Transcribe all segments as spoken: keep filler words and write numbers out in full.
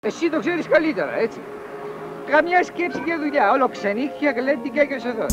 Εσύ το ξέρεις καλύτερα, έτσι. Καμιά σκέψη για δουλειά, όλο ξενύχια, γλέντικα και οσοδόν.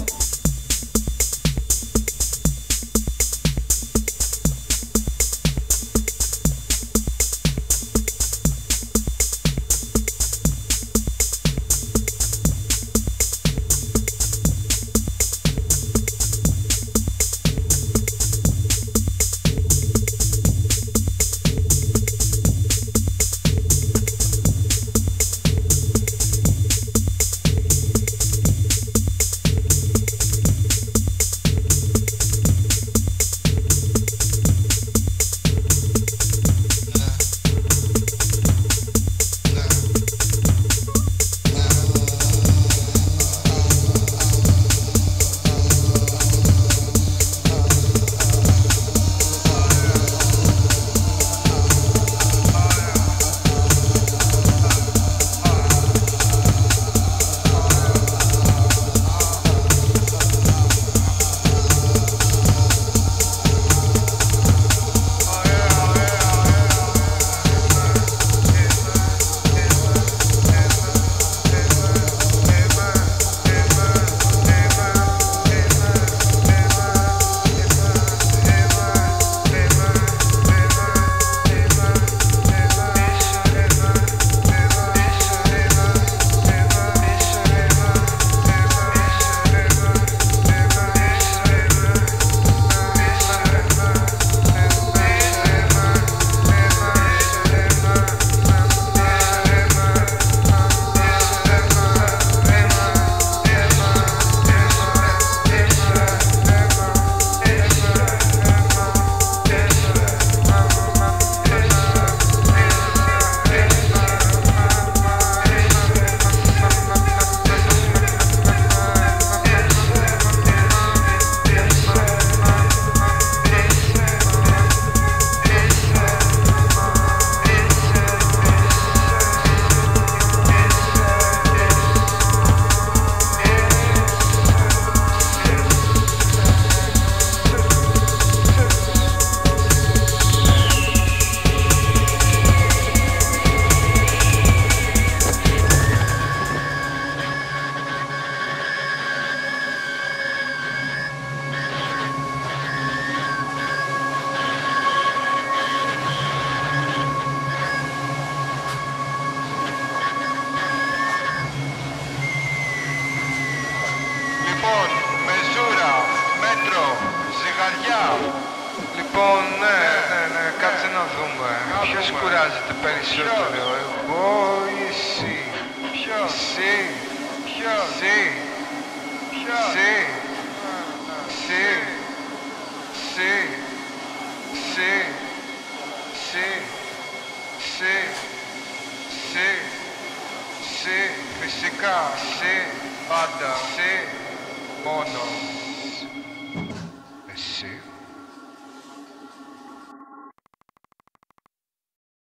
Λοιπόν, μεζούρα, μέτρο, ζυγαριά. Λοιπόν, ναι, ναι, ναι, κάτσε να δούμε. Ποιος κουράζεται περισσότερο, εγώ ή εσύ? Ποιος? Εσύ. Ποιος? Εσύ. Ποιος? Εσύ. Εσύ. Εσύ. Εσύ. Εσύ. Εσύ. Εσύ. Εσύ. Φυσικά, εσύ. Πάντα. Εσύ. Μόνο.